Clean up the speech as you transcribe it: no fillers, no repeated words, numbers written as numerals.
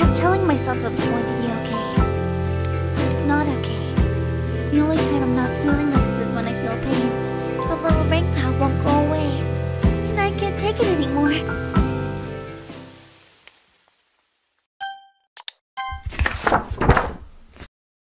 kept telling myself it was going to be okay. It's not okay. The only time I'm not feeling